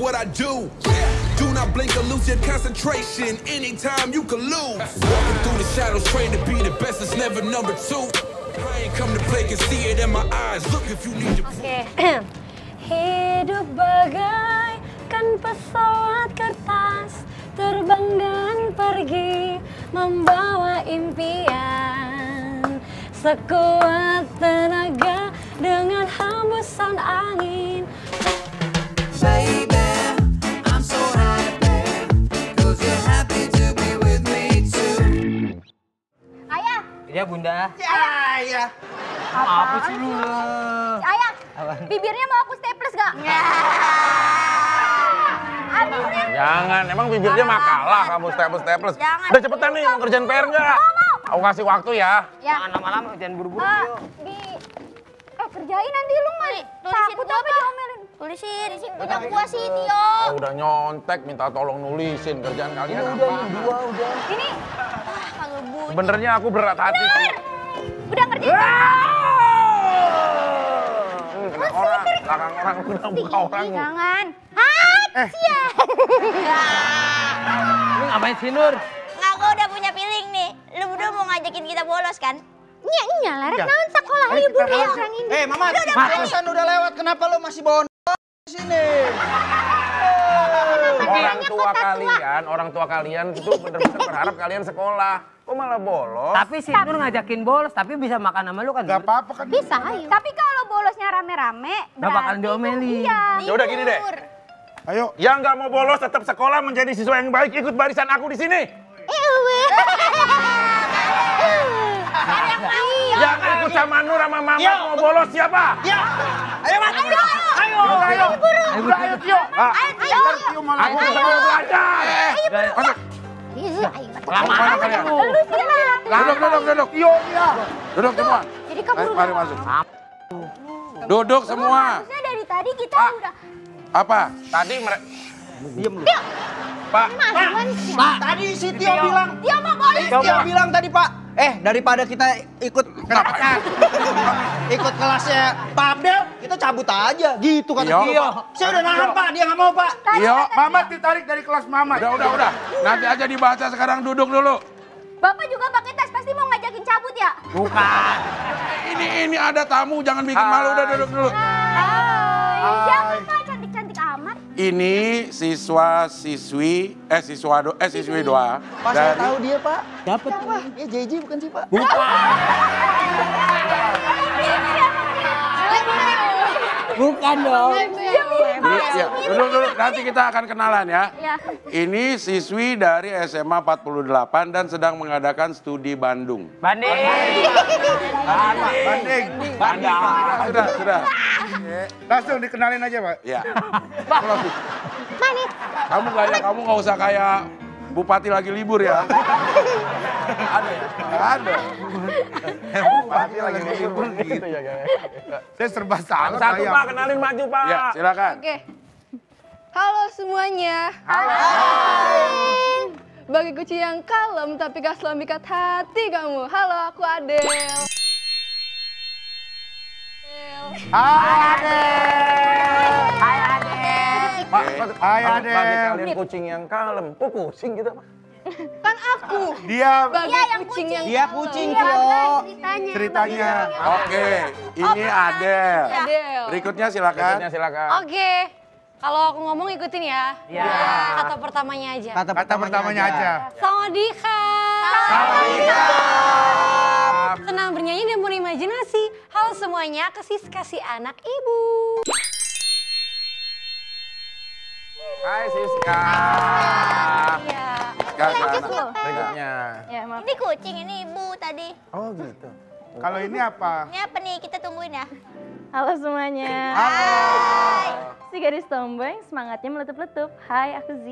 what I do. Do not blink or lose your concentration. Anytime you can lose. Walking through the shadows, trained to be the best. It's never number two. I ain't come to play, can see it in my eyes. Look if you need to. Hidup bagaikan pesawat kertas, terbang dan pergi membawa impian. Sekuat tenaga dengan hembusan angin. Baby, I'm so happy, 'cause you're happy to be with me too. Ayah. Iya Bunda. Ya. Apa sih lu? Ayah, bibirnya mau aku staples gak? Abisnya. Jangan, emang bibirnya makalah kamu staples. Jangan. Udah cepetan nih, mau kerjaan PR nggak? Aku kasih waktu ya. Jangan lama-lama, jangan buru-buru yuk. Kerjain nanti lu mah. Tulisin gua apa? Tulisin punya gua sih, Tio. Udah nyontek, minta tolong nulisin kerjaan kalian apa? Udah. Ini. Kagak bunyi. Sebenarnya aku berat hati sih. Udah ngerjain. Kena orang, belakang orang, udah buka orang. Jangan. Cia. Lu ngapain sih Nur? Nggak, gua udah punya feeling nih. Lu berdua mau ngajakin kita bolos kan? Iya, Laras naon sekolah libur ya orang ini. Mama, bosan udah lewat, kenapa lo masih bawa di sini? Orang tua kalian itu bener-bener berharap kalian sekolah. Kok malah bolos? Tapi si Nur ngajakin bolos, tapi bisa makan sama lu kan? Gak apa-apa kan? Bisa, ayo. Tapi kalau bolosnya rame-rame, Gak bakalan diomelin. Iya. Ya udah gini deh. Ayo. Yang nggak mau bolos tetap sekolah menjadi siswa yang baik, ikut barisan aku di sini. Yang ikut sama Nur sama Mama mau bolos siapa? Ya. Ayo, Mat. Ayo. Ayo, Tio. Aku bisa mau belajar. Masuk. Lama kalian. Duduk. Tio, iya. Duduk semua. Jadi kabur. Mari masuk. Duduk semua. Harusnya dari tadi kita udah. Apa? Tadi mereka. Diam lu. Pak. Pak, tadi si Tio bilang. Dia mau bolos. Tio bilang tadi, Pak. Daripada kita ikut ikut kelasnya Pak Abdel, kita cabut aja. Gitu kata Tio. Saya udah nahan, Pak. Dia nggak mau, Pak. Iya. Mamat ditarik dari kelas Mamat. Udah. Nanti aja dibaca, sekarang duduk dulu. Bapak juga pakai tas, pasti mau ngajakin cabut ya? Bukan. Ini ada tamu, jangan bikin malu, udah duduk dulu. Siapa Pak? Cantik-cantik amat. Ini siswi doa. Pak, saya tahu dia, Pak. Dapet. Ya, JJ bukan sih, Pak? Bukan dong. Ya, duduk. Nanti kita akan kenalan ya. Ya. Ini siswi dari SMA 48 dan sedang mengadakan studi Bandung. Banding. Sudah. Langsung dikenalin aja, Pak. Ya. Kamu nggak usah kayak bupati lagi libur ya. Ada. Bupati lagi libur gitu ya, guys. Saya serba salah. Satu Pak, kenalin maju Pak. Ya, silakan. Oke. Halo semuanya. Halo. Bagi kucing yang kalem tapi gak selalu mikat hati kamu. Halo, aku Adel. Pak, bagi kalian kucing yang kalem. Kok kucing gitu, Pak? Kan aku. Dia Bagi kucing yang dia kalem. kucing, Tio. Ceritanya. Oke, ini Adel. Adel. Berikutnya silakan. Oke, kalau aku ngomong ikutin ya. Iya. Kata pertamanya aja. Kata pertamanya aja. Sawadika. Senang bernyanyi dan berimajinasi. Halo semuanya, kasih anak ibu. Hai Siska. Iya. Berikutnya. Ya, maaf. Ini kucing, ini ibu tadi. Oh gitu. Kalau ini apa? Ini apa nih? Kita tungguin ya. Halo semuanya. Hai. Si gadis tomboy semangatnya meletup-letup. Hai, aku Z.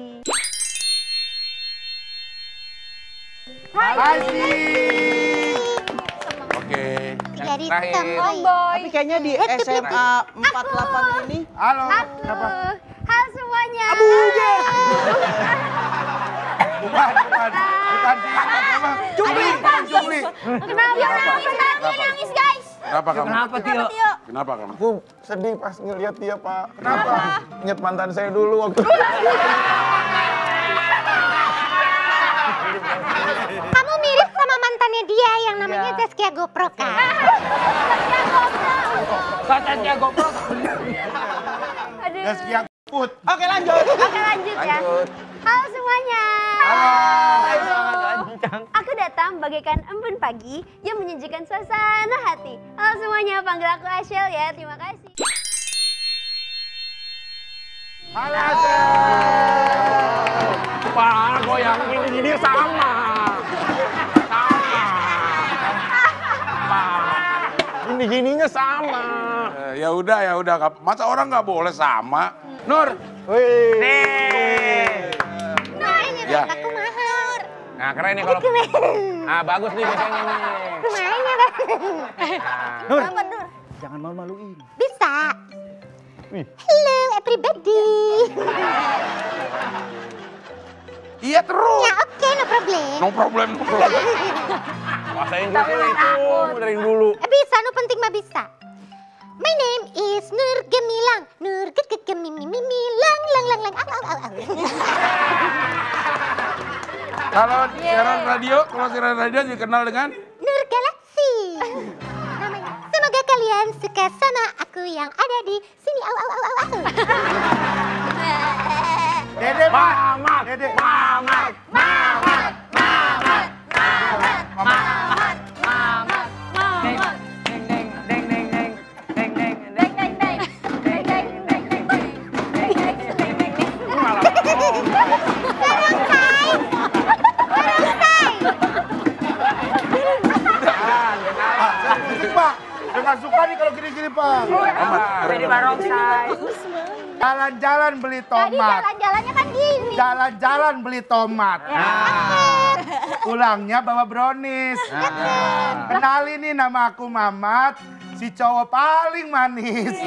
Hai, Oke. Yang Gadis terakhir. tomboy. Tapi kayaknya di SMA 48 ini. Halo. Apa? Halo semuanya. Bukan. Jumli. Kenapa nangis guys? Kenapa kamu? Kenapa, Tio? Kenapa kamu? Aku sedih pas ngeliat dia, Pak. Kenapa? Ingat mantan saya dulu waktu. Kamu mirip sama mantannya dia yang namanya Zaskia GoPro kan? Katanya GoPro. Zaskia Put. Oke lanjut. Oke lanjut ya. Halo semuanya. Aku datang bagaikan embun pagi yang menyajikan suasana hati. Halo semuanya, panggil aku Ashel ya. Terima kasih. Halo Ashel. Pak, kok yang gini sama. Gini-gininya sama. Ya udah. Masa orang nggak boleh sama? Nur. Wih. Nah ini Ya. aku mahal. Nah, keren nih kalau. Ah, bagus nih biasanya nih. Lumayan ya, Bang. Nur. Apa, Nur? Jangan malu-maluin. Bisa. Hello everybody. Iya terus. Ya oke, no problem. No problem. Bahasa Inggrisnya itu dari dulu. Bisa, no penting mah bisa. My name is Nur Gemilang. Nur Gemilang, lang. Kalau siaran radio dikenal dengan Nur Galaxy. Namanya. Semoga kalian suka sama aku yang ada di sini. Dede, Pak. Mamat. Dede. Musik, Pak. Jangan suka nih kalau gini-gini, Pak. Jadi barongsai. Jalan-jalan beli Tadi tomat. jalan-jalannya kan gini. Jalan-jalan beli tomat. Pulangnya bawa brownies. Kenalin nih, nama aku Mamat, si cowok paling manis.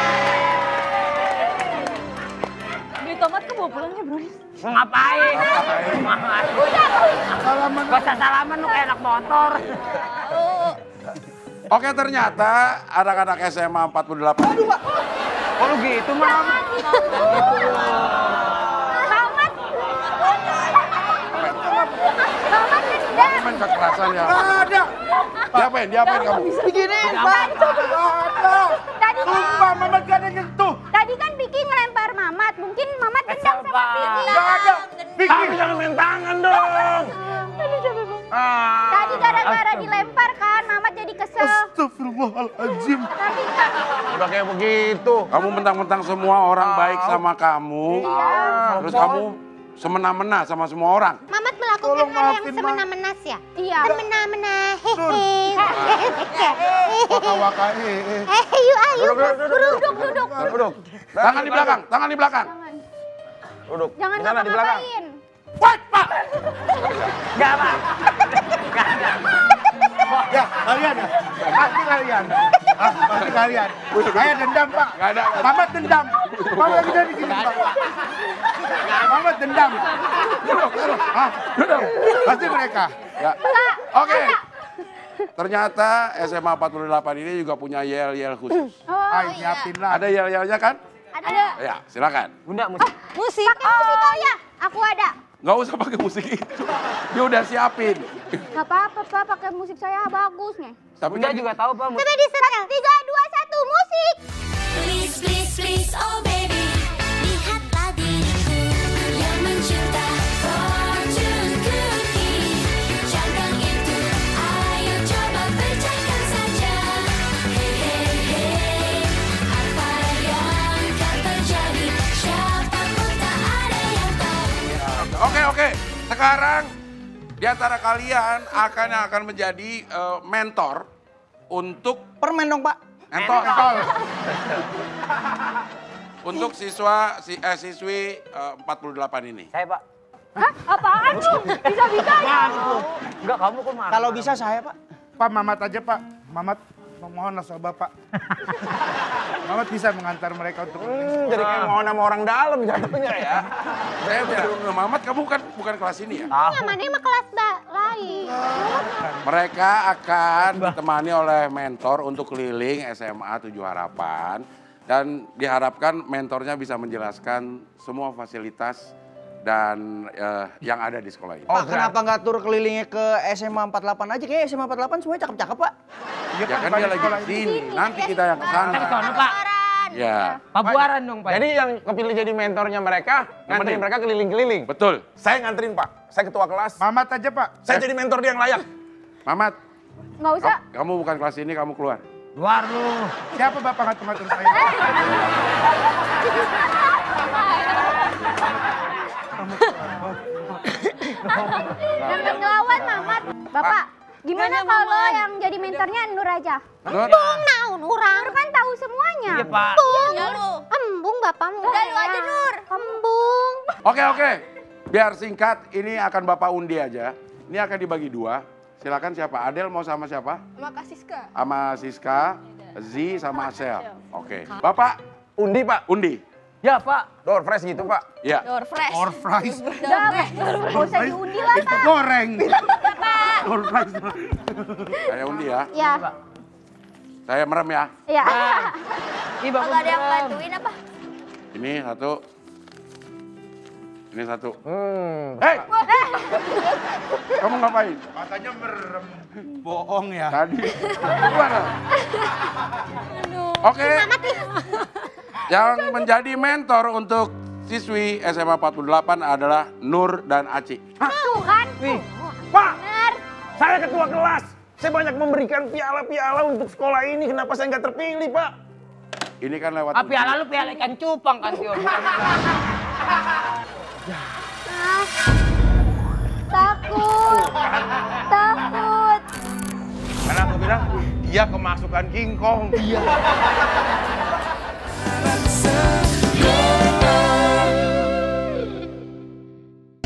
Beli tomat ke bawa pulangnya, Bro. Ngapain? Salaman. Gak usah salaman lu kayak anak motor. Oke, ternyata anak-anak SMA 48. Aduh, Pak. Oh lu gitu, Mam. Main kekerasan ya. Ada. Diapain kamu? Begini, Pak. Ada. Tadi Sumpah, Mamat gak ada nyentuh. Tadi kan Vicky ngelempar Mamat. Mungkin Mamat dendam sama Vicky. Gak ada. Vicky. Tapi jangan main tangan dong. Tadi gara-gara dilempar kan, Mamat jadi kesel. Astagfirullahaladzim. Tadi Udah kayak begitu. Kamu mentang-mentang semua orang baik sama kamu. Terus kamu semena-mena sama semua orang. Mamat melakukan Tolong hal yang maafin, Ma. semena-menas ya? Iya. Semena-mena. Waka-waka, Yuk ayo. Duduk. Tangan di belakang, tangan di belakang. Duduk. Jangan Di sana di belakang. ngapa-ngapain. Gak, Pak. Ya, kalian ya. Pasti kalian. Pasti kalian. Saya dendam, Pak. Gak ada. Mamat dendam. Mamat kita di sini, Pak. Mamat dendam. Duduk. Pasti mereka. Ya. Oke. Ternyata SMA 48 ini juga punya yel-yel khusus. Ayo, nyiapin lah. Ada yel-yelnya kan? Ada. Ya, silakan. Bunda, musik. Musik. Pakai musik oh ya. Aku ada. Nggak usah pakai musik itu. Dia udah siapin. Gak apa-apa, Pak. Pakai musik saya bagus nih. Tapi Bunda kan juga tahu, Pak. Coba diserang. 3, 2, 1, musik. Please, please, please, oh baby, lihatlah diriku yang mencipta fortune cookie. Jangan itu, ayo coba percayakan saja. Hey, hey, hey, apa yang akan terjadi? Siapapun tak ada yang tahu. Oke. Sekarang di antara kalian akan menjadi mentor untuk Permen dong, Pak. mentor. Untuk siswi 48 ini. Saya, Pak. Hah? Apaan lu? Bisa-bisa ya? Enggak, kamu kok marah. Kalau bisa saya, Pak. Pak, Mamat aja, Pak. Mamat. mohonlah sama Bapak. Mamat bisa mengantar mereka untuk Jadi kayak mohon sama orang dalam jatuhnya ya. Saya baru Mamat, kamu bukan kelas ini ya? Mana mah kelas lain. Mereka akan ditemani oleh mentor untuk keliling SMA 7 Harapan. Dan diharapkan mentornya bisa menjelaskan semua fasilitas dan yang ada di sekolah ini. Pak, kenapa nggak tur kelilingnya ke SMA 48 aja? Kayaknya SMA 48 semuanya cakep-cakep, Pak. Ya kan dia lagi di sini, nanti kita yang ke sana. Ke sono, Pak. Ya. Pabuaran dong, Pak. Jadi yang kepilih jadi mentornya mereka, nganterin mereka keliling-keliling. Betul. Saya nganterin Pak, saya ketua kelas. Mamat aja Pak. Saya jadi mentor dia yang layak. Mamat, Nggak usah. kamu bukan kelas ini, kamu keluar. Luar lu. Siapa Bapak ngatur-ngatur saya? Jangan ngelawan, Mamat. Bapak, gimana kalau yang jadi mentornya Nur aja? Nur? Naun orang. Nur kan tahu semuanya. Iya, Pak. Embung. Ya lu. Embung bapakmu. Udah lu aja Nur. Embung. Oke. Biar singkat, ini akan Bapak undi aja. Ini akan dibagi 2. Silakan siapa? Adel mau sama siapa? Sama Kak Siska. Sama Siska, Z sama Asel. Oke. Bapak Undi Pak. undi. Ya, Pak. Door fresh gitu Pak. Ya. Door fresh. Or fries. Udah, nggak usah diundi lah, Kita Pak. goreng. Or fries. Saya undi ya. Ya. Saya merem ya. Ya. Ih, Bapak. Kalau ada yang bantuin apa? Ini 1. Ini 1. Hmm. Hei! Kamu ngapain? Matanya merem. Bohong ya. Tadi. Gimana? Oke. Yang menjadi mentor untuk siswi SMA 48 adalah Nur dan Aci. Tuh kan? Nih, Pak, saya ketua kelas. Saya banyak memberikan piala-piala untuk sekolah ini. Kenapa saya nggak terpilih, Pak? Ini kan lewat. Piala lu piala ikan cupang kan, Tio. Takut. Takut. Karena aku bilang, dia kemasukan King Kong. Bangsa